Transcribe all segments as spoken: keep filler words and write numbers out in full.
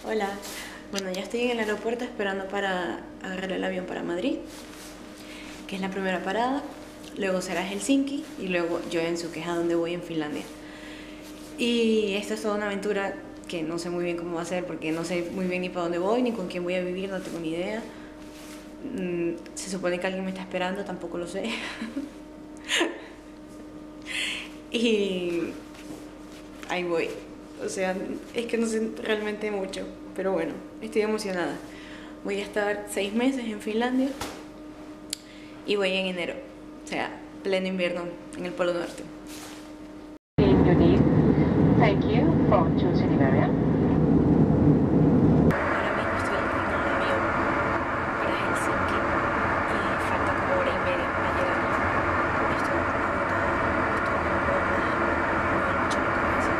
Hola, bueno, ya estoy en el aeropuerto esperando para agarrar el avión para Madrid, que es la primera parada. Luego será Helsinki y luego Joensuu, que es a donde voy en Finlandia. Y esto es toda una aventura que no sé muy bien cómo va a ser, porque no sé muy bien ni para dónde voy, ni con quién voy a vivir, no tengo ni idea. Mm, se supone que alguien me está esperando, tampoco lo sé. Y ahí voy. O sea, es que no sé realmente mucho, pero bueno, estoy emocionada. Voy a estar seis meses en Finlandia y voy en enero, o sea, pleno invierno en el Polo Norte. Thank you for choosing Iberia. Ahora mismo estoy en el avión para Helsinki y falta como hora y media para llegar. Esto no puedo más, esto no puedo mover mucho la cabeza.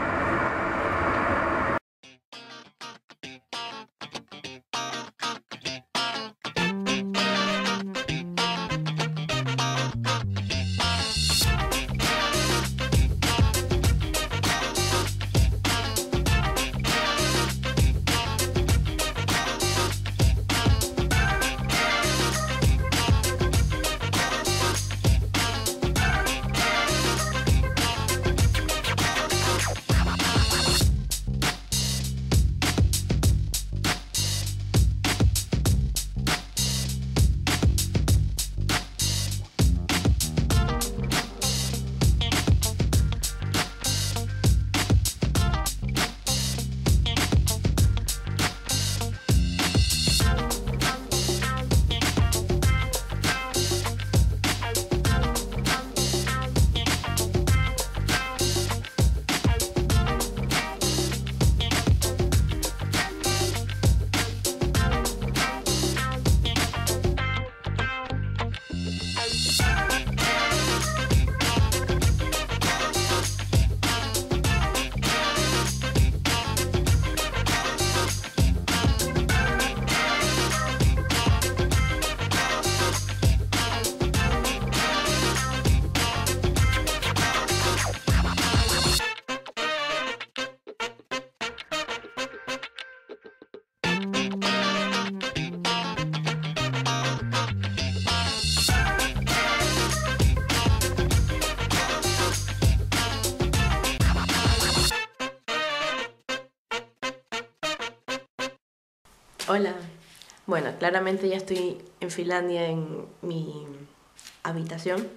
Hola. Bueno, claramente ya estoy en Finlandia en mi habitación.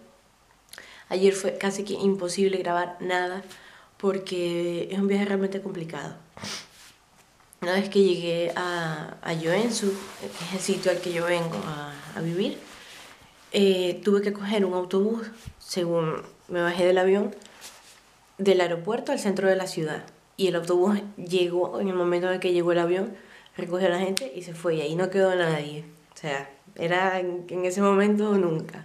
Ayer fue casi que imposible grabar nada porque es un viaje realmente complicado. Una vez que llegué a, a Joensuu, que es el sitio al que yo vengo a, a vivir, eh, tuve que coger un autobús, según me bajé del avión, del aeropuerto al centro de la ciudad. Y el autobús llegó en el momento en el que llegó el avión, recogió a la gente y se fue, y ahí no quedó nadie. O sea, era en, en ese momento o nunca.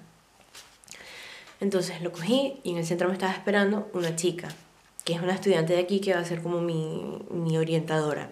Entonces lo cogí y en el centro me estaba esperando una chica, que es una estudiante de aquí que va a ser como mi, mi orientadora.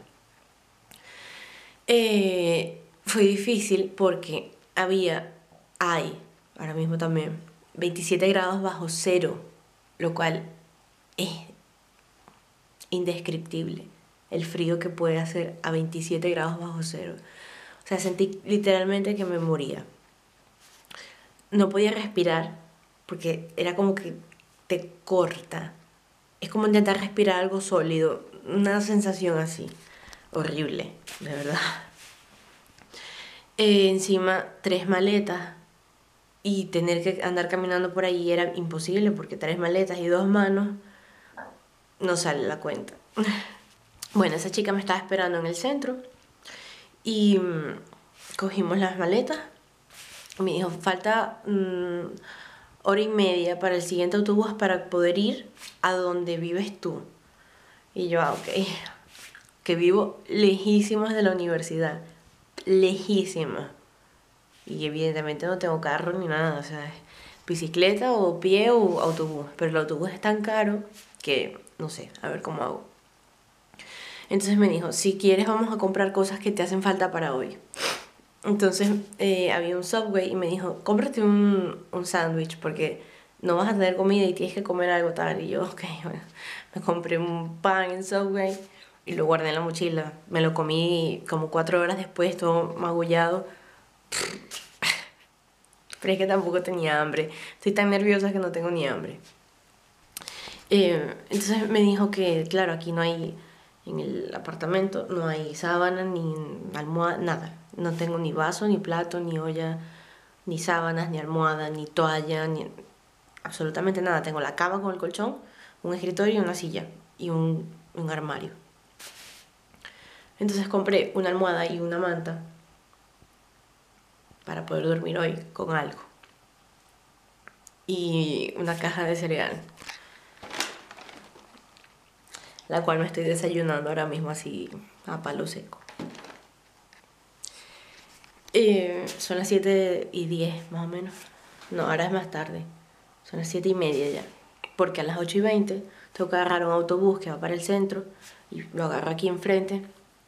Eh, fue difícil porque había, hay, ahora mismo también, veintisiete grados bajo cero, lo cual es indescriptible el frío que puede hacer a veintisiete grados bajo cero. O sea, sentí literalmente que me moría. No podía respirar porque era como que te corta. Es como intentar respirar algo sólido, una sensación así, horrible, de verdad. Eh, encima, tres maletas y tener que andar caminando por ahí era imposible porque tres maletas y dos manos no sale la cuenta. Bueno, esa chica me estaba esperando en el centro y mmm, cogimos las maletas. Me dijo, falta mmm, hora y media para el siguiente autobús para poder ir a donde vives tú. Y yo, ah, ok, que vivo lejísimos de la universidad, lejísimos. Y evidentemente no tengo carro ni nada, o sea, bicicleta o pie o autobús. Pero el autobús es tan caro que no sé, a ver cómo hago. Entonces me dijo, si quieres vamos a comprar cosas que te hacen falta para hoy. Entonces eh, había un Subway y me dijo, cómprate un, un sándwich porque no vas a tener comida y tienes que comer algo tal. Y yo, ok, bueno, me compré un pan en Subway y lo guardé en la mochila. Me lo comí como cuatro horas después, todo magullado. Pero es que tampoco tenía hambre. Estoy tan nerviosa que no tengo ni hambre. Eh, entonces me dijo que, claro, aquí no hay, en el apartamento, no hay sábana, ni almohada, nada. No tengo ni vaso, ni plato, ni olla, ni sábanas, ni almohada, ni toalla, ni absolutamente nada. Tengo la cama con el colchón, un escritorio y una silla y un, un armario. Entonces compré una almohada y una manta para poder dormir hoy con algo. Y una caja de cereal, la cual me estoy desayunando ahora mismo así a palo seco. Eh, son las siete y diez más o menos. No, ahora es más tarde. Son las siete y media ya. Porque a las ocho y veinte tengo que agarrar un autobús que va para el centro y lo agarro aquí enfrente.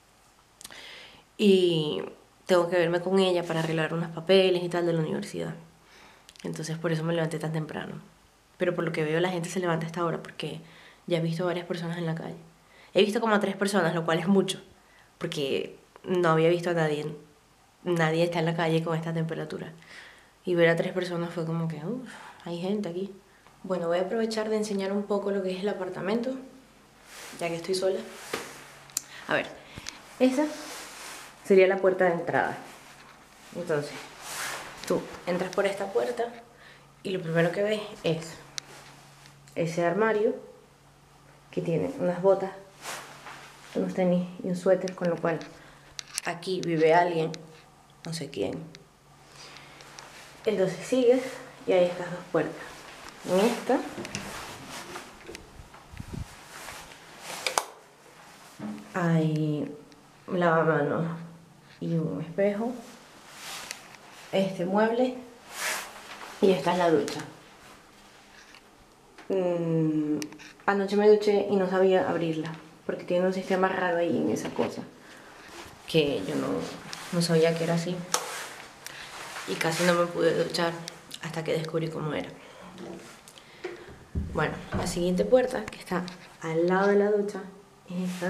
Y tengo que verme con ella para arreglar unos papeles y tal de la universidad. Entonces por eso me levanté tan temprano. Pero por lo que veo la gente se levanta a esta hora porque ya he visto varias personas en la calle. He visto como a tres personas, lo cual es mucho. Porque no había visto a nadie. Nadie está en la calle con esta temperatura. Y ver a tres personas fue como que, uff, hay gente aquí. Bueno, voy a aprovechar de enseñar un poco lo que es el apartamento, ya que estoy sola. A ver, esa sería la puerta de entrada. Entonces, tú entras por esta puerta y lo primero que ves es ese armario que tiene unas botas, unos tenis y un suéter, con lo cual aquí vive alguien, no sé quién. Entonces sigues y hay estas dos puertas. En esta hay un lavamanos y un espejo, este mueble y esta es la ducha. Mm, anoche me duché y no sabía abrirla porque tiene un sistema raro ahí en esa cosa que yo no, no sabía que era así y casi no me pude duchar hasta que descubrí cómo era. Bueno, la siguiente puerta, que está al lado de la ducha, es esta.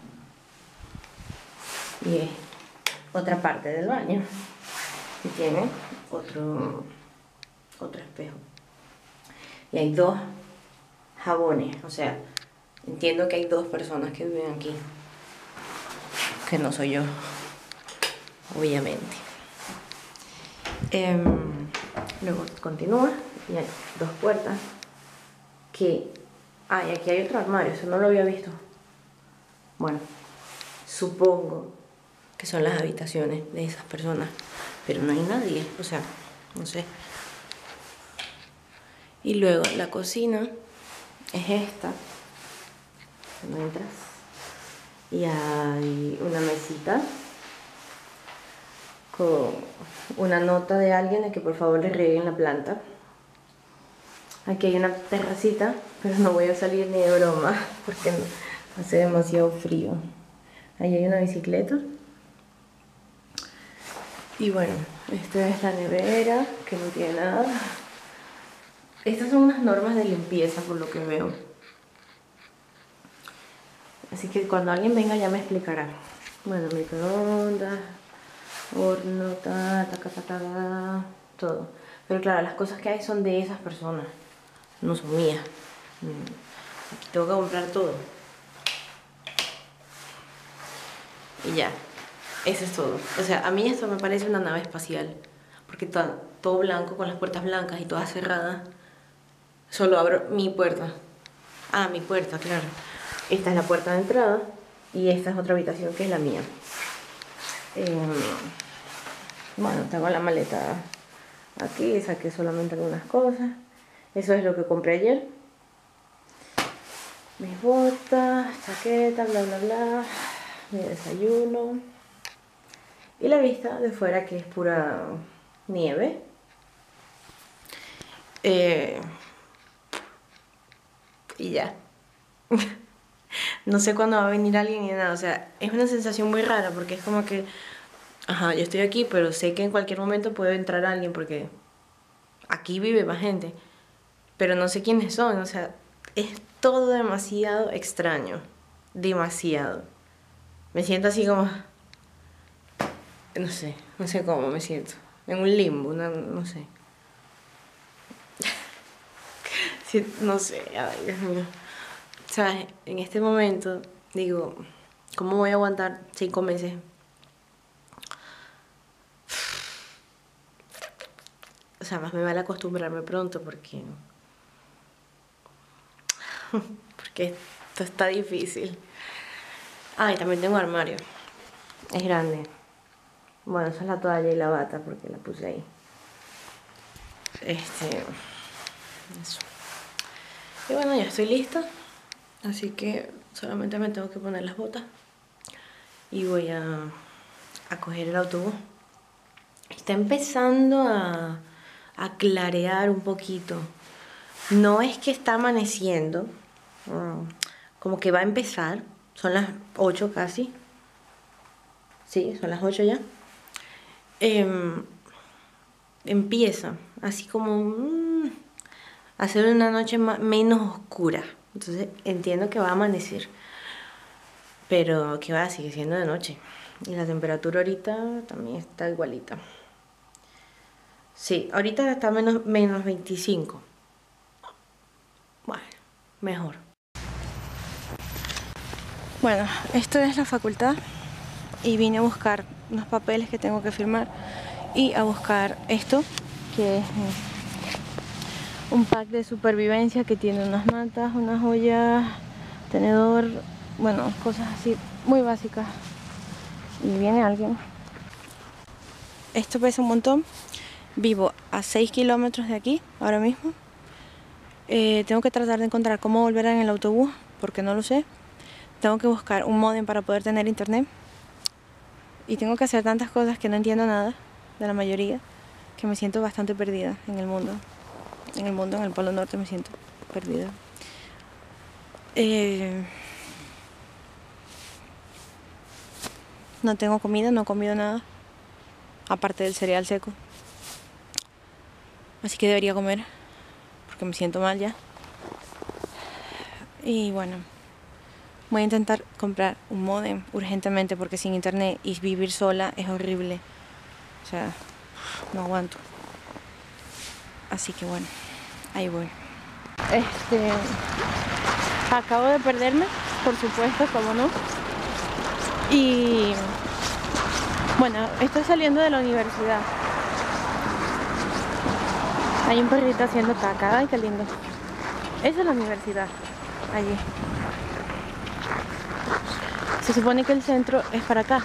Y es otra parte del baño. Y tiene otro, otro espejo. Y hay dos jabones. O sea, entiendo que hay dos personas que viven aquí. Que no soy yo, obviamente. Eh, luego continúa y hay dos puertas. Que... Ah, y aquí hay otro armario, eso no lo había visto. Bueno, supongo que son las habitaciones de esas personas, pero no hay nadie, o sea, no sé. Y luego la cocina es esta, cuando entras, y hay una mesita con una nota de alguien de que por favor le rieguen la planta. Aquí hay una terracita, pero no voy a salir ni de broma porque hace demasiado frío. Ahí hay una bicicleta. Y bueno, esta es la nevera, que no tiene nada. Estas son unas normas de limpieza por lo que veo. Así que cuando alguien venga ya me explicará. Bueno, microondas, horno, ta, ta, ta, ta, ta, todo. Pero claro, las cosas que hay son de esas personas. No son mías. Aquí tengo que comprar todo. Y ya. Eso es todo. O sea, a mí esto me parece una nave espacial. Porque está todo blanco, con las puertas blancas y todas cerradas. Solo abro mi puerta. Ah, mi puerta, claro. Esta es la puerta de entrada. Y esta es otra habitación que es la mía. Eh, bueno, tengo la maleta aquí. Saqué solamente algunas cosas. Eso es lo que compré ayer. Mis botas, chaqueta, bla bla bla. Mi desayuno. Y la vista de fuera, que es pura nieve. Eh, y ya. No sé cuándo va a venir alguien ni nada. O sea, es una sensación muy rara porque es como que... Ajá, yo estoy aquí, pero sé que en cualquier momento puede entrar alguien porque aquí vive más gente. Pero no sé quiénes son, o sea, es todo demasiado extraño. demasiado. Me siento así como... No sé, no sé cómo me siento. En un limbo, una, no sé. Sí, no sé, ay, Dios mío. O sea, en este momento digo, ¿cómo voy a aguantar cinco meses? O sea, más me vale acostumbrarme pronto porque... porque esto está difícil. Ah, y también tengo armario. Es grande. Bueno, esa es la toalla y la bata porque la puse ahí. Este... Eso. Y bueno, ya estoy lista. Así que solamente me tengo que poner las botas. Y voy a, a coger el autobús. Está empezando a, a clarear un poquito. No es que está amaneciendo. Como que va a empezar. Son las ocho casi. Sí, son las ocho ya. Eh, empieza así como mmm, a ser una noche más, menos oscura. Entonces entiendo que va a amanecer. Pero que va, sigue siendo de noche. Y la temperatura ahorita también está igualita. Sí, ahorita está menos, menos veinticinco. Bueno, mejor. Bueno, esto es la facultad. Y vine a buscar unos papeles que tengo que firmar. Y a buscar esto, que es un pack de supervivencia que tiene unas mantas, unas ollas, tenedor, bueno, cosas así muy básicas. Y viene alguien. Esto pesa un montón. Vivo a seis kilómetros de aquí, ahora mismo. Eh, tengo que tratar de encontrar cómo volver en el autobús, porque no lo sé. Tengo que buscar un módem para poder tener internet. Y tengo que hacer tantas cosas que no entiendo nada, de la mayoría, que me siento bastante perdida en el mundo. En el mundo, en el Polo Norte me siento perdida. Eh, no tengo comida, no he comido nada, aparte del cereal seco. Así que debería comer, porque me siento mal ya. Y bueno, voy a intentar comprar un módem urgentemente, porque sin internet y vivir sola es horrible. O sea, no aguanto. Así que bueno, ahí voy. Este... Acabo de perderme, por supuesto, como no. Y... bueno, estoy saliendo de la universidad. Hay un perrito haciendo caca, ay, qué lindo. Esa es la universidad, allí. Se supone que el centro es para acá,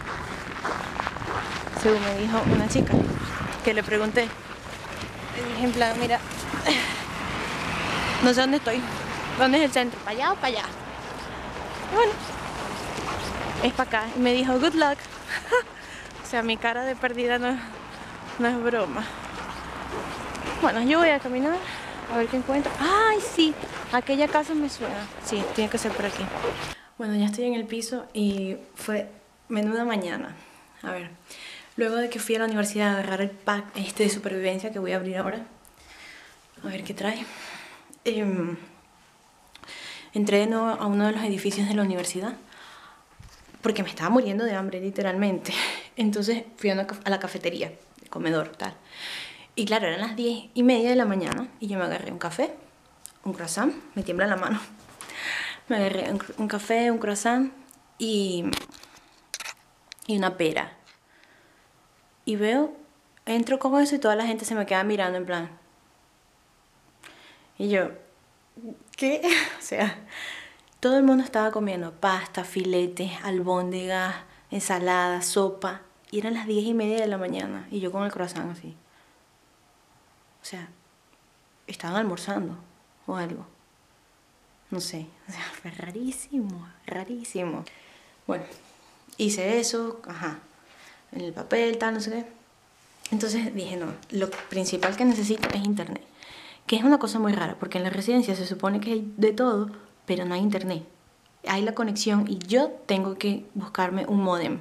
según me dijo una chica, que le pregunté. Le dije en plan, mira, no sé dónde estoy, ¿dónde es el centro? ¿Para allá o para allá? Y bueno, es para acá. Y me dijo, good luck. O sea, mi cara de perdida no, no es broma. Bueno, yo voy a caminar a ver qué encuentro. ¡Ay, sí! Aquella casa me suena. Sí, tiene que ser por aquí. Bueno, ya estoy en el piso y fue menuda mañana. A ver, luego de que fui a la universidad a agarrar el pack este de supervivencia que voy a abrir ahora. A ver qué trae. Eh, entré de nuevo a uno de los edificios de la universidad, porque me estaba muriendo de hambre, literalmente. Entonces fui a, una, a la cafetería, el comedor, tal. Y claro, eran las diez y media de la mañana y yo me agarré un café, un croissant, me tiembla la mano. Me agarré un, un café, un croissant y, y una pera. Y veo, entro con eso y toda la gente se me queda mirando en plan. Y yo, ¿qué? O sea, todo el mundo estaba comiendo pasta, filetes, albóndigas, ensalada, sopa. Y eran las diez y media de la mañana y yo con el croissant así. O sea, estaban almorzando o algo. No sé, o sea, fue rarísimo, rarísimo. Bueno, hice eso, ajá, en el papel, tal, no sé qué. Entonces dije, no, lo principal que necesito es internet. Que es una cosa muy rara, porque en la residencia se supone que hay de todo, pero no hay internet. Hay la conexión y yo tengo que buscarme un módem.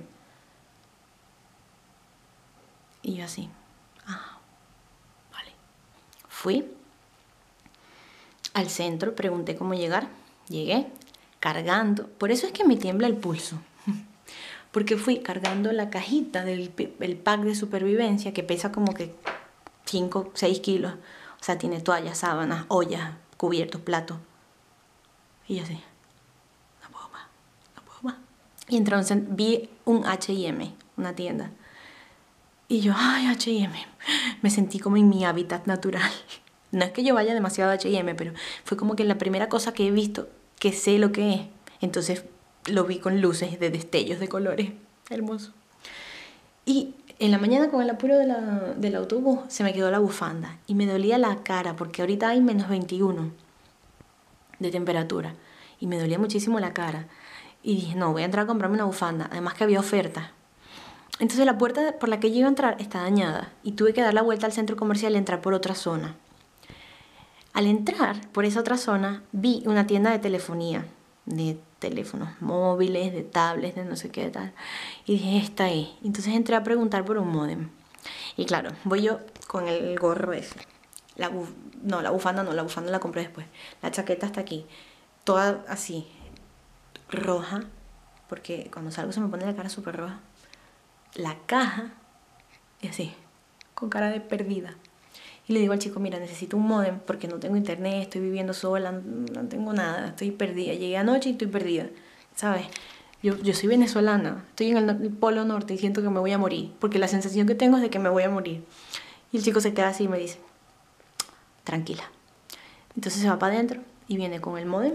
Y yo así, ah, vale. Fui al centro, pregunté cómo llegar, llegué, cargando. Por eso es que me tiembla el pulso. Porque fui cargando la cajita del el pack de supervivencia que pesa como que cinco, seis kilos. O sea, tiene toallas, sábanas, ollas, cubiertos, platos. Y yo así, no puedo más, no puedo más. Y entonces vi un H y M, una tienda. Y yo, ay, H y M. Me sentí como en mi hábitat natural. No es que yo vaya demasiado a H y M, pero fue como que la primera cosa que he visto que sé lo que es. Entonces lo vi con luces de destellos de colores. Hermoso. Y en la mañana con el apuro de la, del autobús se me quedó la bufanda. Y me dolía la cara porque ahorita hay menos veintiuno de temperatura. Y me dolía muchísimo la cara. Y dije, no, voy a entrar a comprarme una bufanda. Además que había oferta. Entonces la puerta por la que yo iba a entrar está dañada. Y tuve que dar la vuelta al centro comercial y entrar por otra zona. Al entrar por esa otra zona vi una tienda de telefonía, de teléfonos móviles, de tablets, de no sé qué tal. Y dije, esta es. Entonces entré a preguntar por un módem. Y claro, voy yo con el gorro ese. La buf no, la bufanda no, la bufanda la compré después. La chaqueta está aquí, toda así, roja, porque cuando salgo se me pone la cara súper roja. La caja, y así, con cara de perdida. Y le digo al chico, mira, necesito un módem porque no tengo internet, estoy viviendo sola, no tengo nada, estoy perdida. Llegué anoche y estoy perdida, ¿sabes? Yo, yo soy venezolana, estoy en el, el Polo Norte y siento que me voy a morir, porque la sensación que tengo es de que me voy a morir. Y el chico se queda así y me dice, tranquila. Entonces se va para adentro y viene con el módem,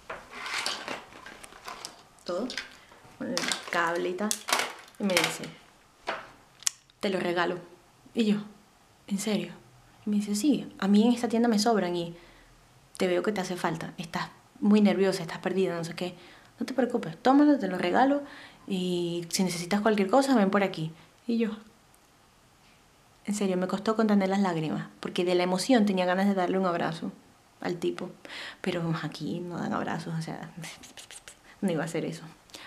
todo, con el cable y tal, y me dice, te lo regalo. Y yo, ¿en serio? Y me dice, sí, a mí en esta tienda me sobran y te veo que te hace falta. Estás muy nerviosa, estás perdida, no sé qué. No te preocupes, tómalo, te lo regalo y si necesitas cualquier cosa, ven por aquí. Y yo, en serio, me costó contener las lágrimas porque de la emoción tenía ganas de darle un abrazo al tipo. Pero aquí no dan abrazos, o sea, no iba a hacer eso.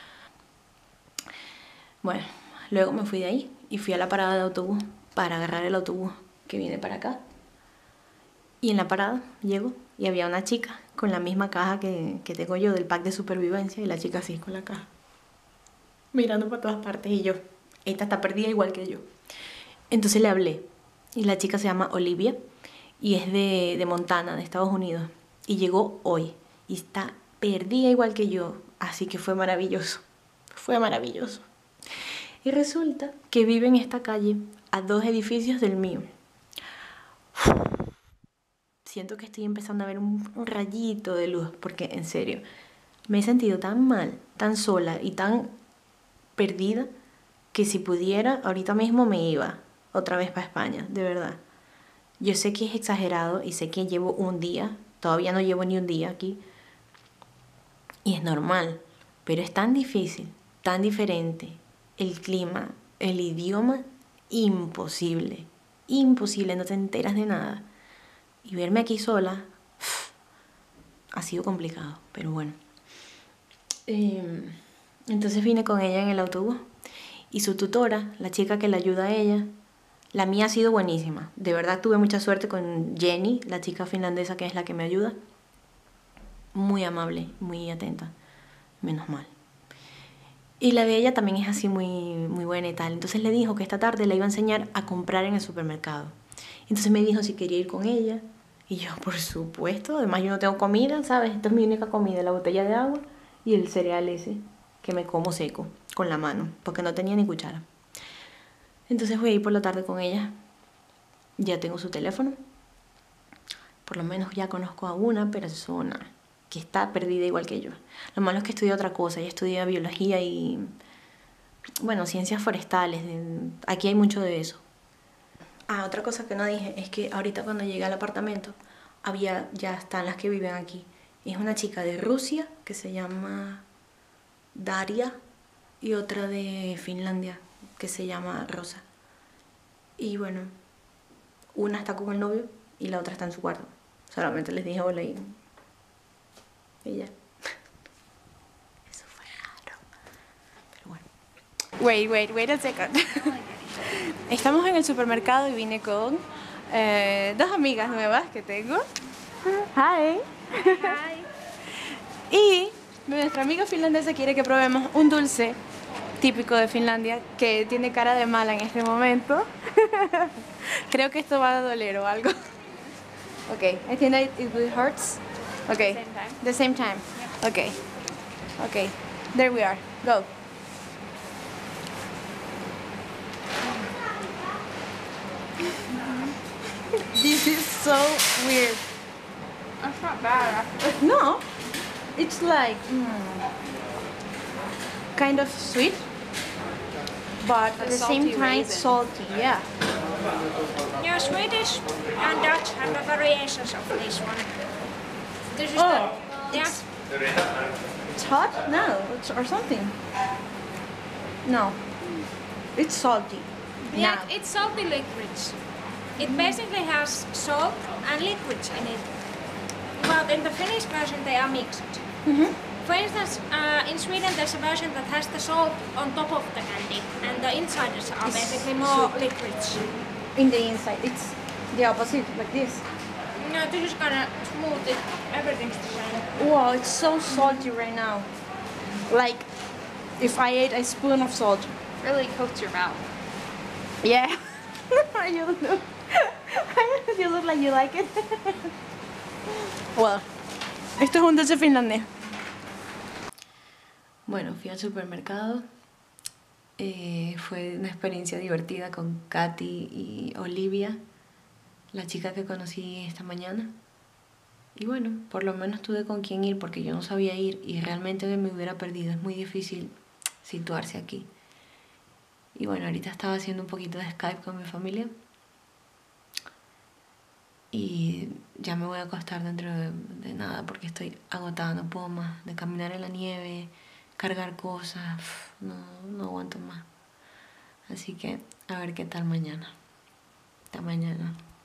Bueno, luego me fui de ahí y fui a la parada de autobús para agarrar el autobús que viene para acá. Y en la parada llego y había una chica con la misma caja que, que tengo yo del pack de supervivencia y la chica así con la caja, mirando para todas partes y yo, esta está perdida igual que yo. Entonces le hablé y la chica se llama Olivia y es de, de Montana, de Estados Unidos, y llegó hoy y está perdida igual que yo, así que fue maravilloso, fue maravilloso. Y resulta que vive en esta calle a dos edificios del mío. Siento que estoy empezando a ver un, un rayito de luz, porque en serio, me he sentido tan mal, tan sola y tan perdida, que si pudiera, ahorita mismo me iba otra vez para España, de verdad. Yo sé que es exagerado y sé que llevo un día, todavía no llevo ni un día aquí, y es normal, pero es tan difícil, tan diferente, el clima, el idioma, imposible, imposible, no te enteras de nada. Y verme aquí sola pff, ha sido complicado, pero bueno. Eh, entonces vine con ella en el autobús y su tutora, la chica que la ayuda a ella, la mía ha sido buenísima. De verdad tuve mucha suerte con Jenny, la chica finlandesa que es la que me ayuda. Muy amable, muy atenta, menos mal. Y la de ella también es así muy, muy buena y tal. Entonces le dijo que esta tarde la iba a enseñar a comprar en el supermercado. Entonces me dijo si quería ir con ella. Y yo, por supuesto, además yo no tengo comida, ¿sabes? Esta es mi única comida, la botella de agua y el cereal ese que me como seco, con la mano, porque no tenía ni cuchara. Entonces voy a ir por la tarde con ella. Ya tengo su teléfono. Por lo menos ya conozco a una persona que está perdida igual que yo. Lo malo es que estudié otra cosa, yo estudié biología y, bueno, ciencias forestales. Aquí hay mucho de eso. Ah, otra cosa que no dije es que ahorita cuando llegué al apartamento había, ya están las que viven aquí. Es una chica de Rusia que se llama Daria y otra de Finlandia que se llama Rosa. Y bueno, una está con el novio y la otra está en su cuarto. Solamente les dije hola y, y ya. Eso fue raro. Pero bueno. Wait, wait, wait a second. Estamos en el supermercado y vine con eh, dos amigas nuevas que tengo. Hi. Hi. Y Nuestra amiga finlandesa quiere que probemos un dulce típico de Finlandia que tiene cara de mala en este momento. Creo que esto va a doler o algo. Okay, I think that it will hurts. Okay, Same time. the same time. Okay, okay, there we are. Go. This is so weird. That's not bad. Actually. No, it's like mm, kind of sweet, but at Like the same salty time raisin. salty. Yeah. Yeah, Swedish and Dutch have a variations of this one. This is Oh, the, yeah, It's hot? No, it's, or something. No, it's salty. yeah, Now. it's salty liquids. It basically has salt and liquids in it. But in the Finnish version they are mixed. Mhm. For instance, uh, in Sweden there's a version that has the salt on top of the candy and the insiders are It's basically more sweet. liquids. In the inside, it's the opposite, like this. No, this is kind of smooth. It, everything's the same. Wow, it's so salty right now. Like, if I ate a spoon of salt. Really coats your mouth. Yeah. you look. You look like you like it. Well, esto es un dulce finlandés. Bueno, fui al supermercado. Eh, fue una experiencia divertida con Katy y Olivia, la chica que conocí esta mañana. Y bueno, por lo menos tuve con quién ir porque yo no sabía ir y realmente me hubiera perdido. Es muy difícil situarse aquí. Y bueno, ahorita estaba haciendo un poquito de Skype con mi familia. Y ya me voy a acostar dentro de, de nada porque estoy agotada, no puedo más. De caminar en la nieve, cargar cosas, no, no aguanto más. Así que a ver qué tal mañana. Hasta mañana.